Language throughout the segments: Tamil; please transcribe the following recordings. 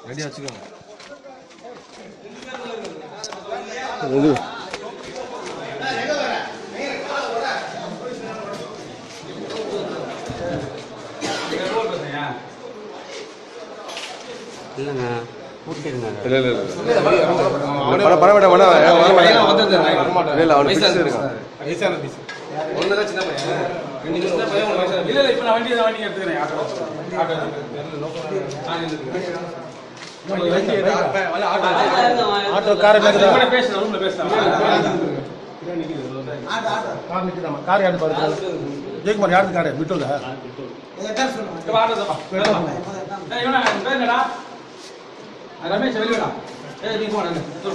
ரெடியா வச்சுக்கோங்க. இல்லைங்க கூட்டிருங்க. இல்லை இல்லை இல்லை பணம் வேண்டாம் வேண்டாம் இல்லை அவனுக்கு பிடிச்சி இருக்கான். வயசான பீஸ் ஒன்று தான் சின்ன பையன். சின்ன பையன் ஒன்று வயசான. இல்லை இல்லை இப்போ நான் வண்டி எடுத்துக்கிறேன். ஆட்டோ காரை பேசுகிறேன். ரூமில் பேசுகிறேன். கார் நிற்கிறாமா? கார் யாரு பாருங்க. ஜெயக்குமார் யாருக்கு காரு விட்டோல ரமேஷ் வெளியிடா. நீ போன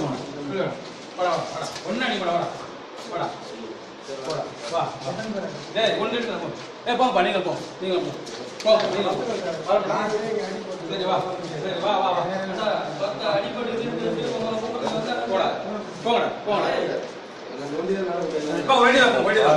ஒன்னா நீ போட வாடா போடா வா. ஒன்று போப்பா. நீங்கள் போ நீங்கள் போ நீங்கள் சரி வா சரி வா வா வா அடிப்படை போடா போங்கடா போங்கடா இப்போ வண்டியா போ வண்டியா.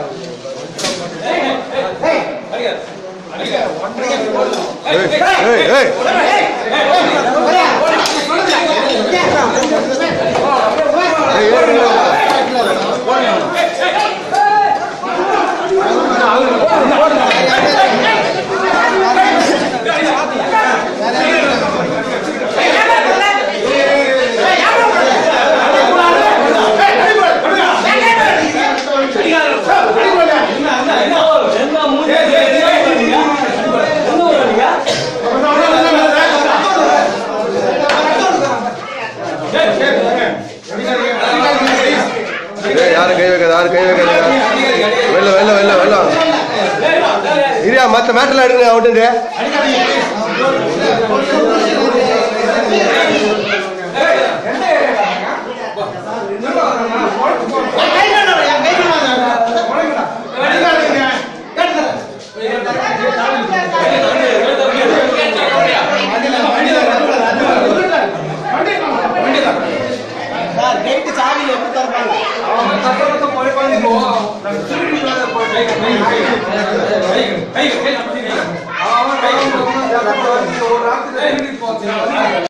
யாரும் கை வைக்காது யாரும் கை வைக்காது. வெள்ள வெள்ள வெள்ள வெள்ள இரியா மற்ற மேட்டெல்லாம் எடுங்க அவட்டு. சாவி